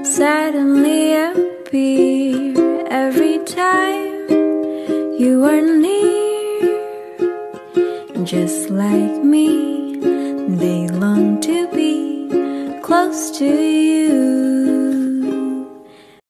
suddenly appear every time you are near. Just like me, they long to be close to you.